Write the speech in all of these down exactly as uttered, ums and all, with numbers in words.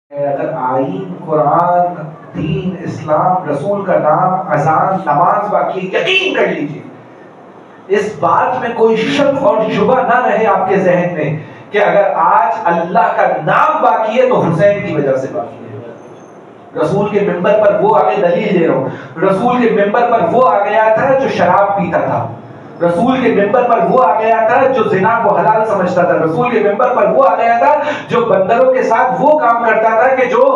اگر آئین، قرآن، دین، اسلام، رسول کا نام، اذان، نماز باقی، یقین کر لیجیے اس بات میں کوئی شک اور شبہ نہ رہے آپ کے ذہن میں کہ اگر آج اللہ کا نام باقی ہے تو حسین کی وجہ سے باقی ہے۔ رسول کے ممبر پر وہ آگے دلیل دے رہا ہوں، رسول کے ممبر پر وہ آ گیا تھا جو شراب پیتا تھا، رسول کے ممبر پر وہ آ گیا تھا جو زنا کو حلال سمجھتا تھا، رسول کے ممبر پر وہ آ گیا تھا جو بندروں کے ساتھ وہ کام کرتا تھا کہ جو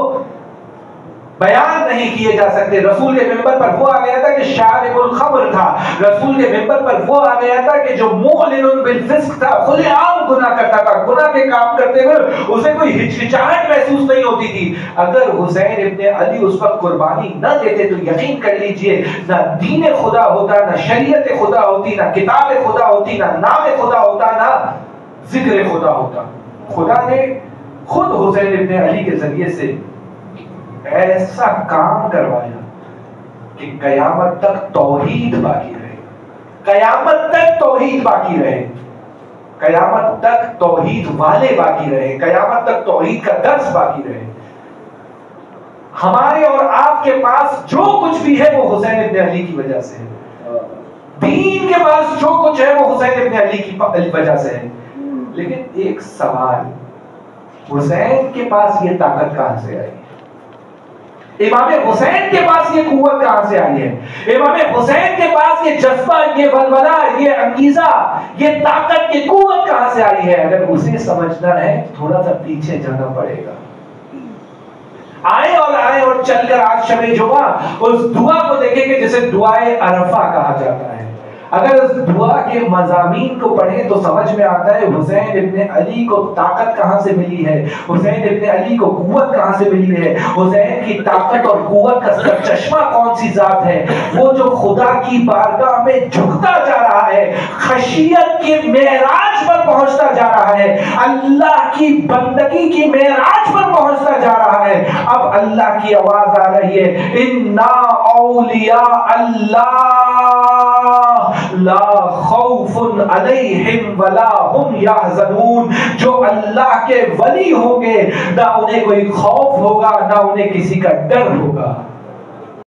بیان نہیں کیے جا سکتے، رسول کے ممبر پر وہ آ گیا تھا کہ شارب الخمر تھا، رسول کے ممبر پر وہ آ گیا تھا کہ جو معلن بالفسق تھا، کھلے عام گناہ کرتا تھا، گناہ کے کام کرتے ہوئے اسے کوئی ہچکچاہٹ محسوس نہیں ہوتی تھی۔ اگر حسین ابن علی اس وقت قربانی نہ دیتے تو یقین کر لیجئے نہ دین خدا ہوتا، نہ شریعت خدا ہوتی، نہ کتاب خدا ہوتی، نہ نام خدا ہوتا، نہ ذکر خدا ہوتا۔ خدا نے خود حسین ابن علی کے ذریعے سے ایسا کام کروایا کہ قیامت تک توحید باقی رہے، قیامت تک توحید باقی رہے، قیامت تک توحید والے باقی رہے، قیامت تک توحید کا درس باقی رہے۔ ہمارے اور آپ کے پاس جو کچھ بھی ہے وہ حسین ابن علی کی وجہ سے ہے، دین کے پاس جو کچھ ہے وہ حسین ابن علی کی وجہ سے ہے۔ لیکن ایک سوال، حسین کے پاس یہ طاقت کہاں سے آئی؟ امام حسین کے پاس یہ قوت کہاں سے آئی ہے؟ امام حسین کے پاس یہ جذبہ، یہ ولولہ، یہ انگیزہ، یہ طاقت، یہ قوت کہاں سے آئی ہے؟ اگر اسے سمجھنا ہے تو تھوڑا سا پیچھے جانا پڑے گا۔ آئے اور آئے اور چل کر آج شب جمعہ اس دعا کو دیکھیں کہ جسے دعائے عرفہ کہا جاتا ہے۔ اگر اس دعا کے مضامین کو پڑھیں تو سمجھ میں آتا ہے حسین ابن علی کو طاقت کہاں سے ملی ہے، حسین ابن علی کو قوت کہاں سے ملی ہے، حسین کی طاقت اور قوت کا سرچشمہ کون سی ذات ہے؟ وہ جو خدا کی بارگاہ میں جھکتا جا رہا ہے، خشیت کے معراج پر پہنچتا جا رہا ہے، اللہ کی بندگی کی معراج پر پہنچتا جا رہا ہے۔ اب اللہ کی آواز آ رہی ہے، اِنَّا أَوْلِيَاءَ اللَّهِ لا خوف علیہم ولا ہم یحزنون۔ جو اللہ کے ولی ہوں گے نہ انہیں کوئی خوف ہوگا، نہ انہیں کسی کا ڈر ہوگا۔